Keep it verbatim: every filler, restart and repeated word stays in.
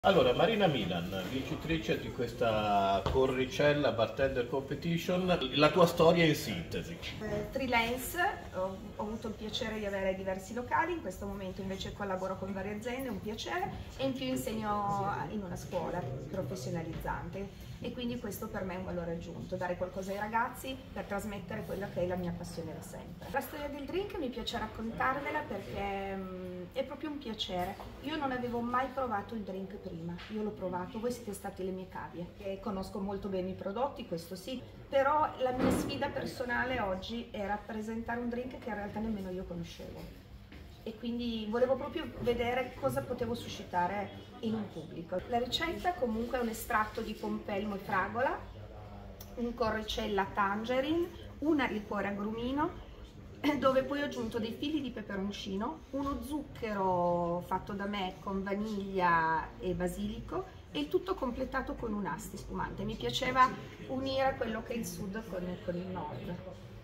Allora, Marina Milan, vincitrice di questa Corricella Bartender Competition, la tua storia in sintesi. Eh, freelance, ho, ho avuto il piacere di avere diversi locali, in questo momento invece collaboro con varie aziende, è un piacere, e in più insegno in una scuola professionalizzante e quindi questo per me è un valore aggiunto, dare qualcosa ai ragazzi per trasmettere quella che è la mia passione da sempre. La storia del drink mi piace raccontarvela perché mh, è proprio un piacere. Io non avevo mai provato il drink prima, io l'ho provato, voi siete stati le mie cavie e conosco molto bene i prodotti, questo sì, però la mia sfida personale oggi era presentare un drink che in realtà nemmeno io conoscevo e quindi volevo proprio vedere cosa potevo suscitare in un pubblico. La ricetta comunque è un estratto di pompelmo e fragola, un corricella tangerine, una liquore agrumino, dove poi ho aggiunto dei fili di peperoncino, uno zucchero fatto da me con vaniglia e basilico e il tutto completato con un asti spumante. Mi piaceva unire quello che è il sud con, con il nord.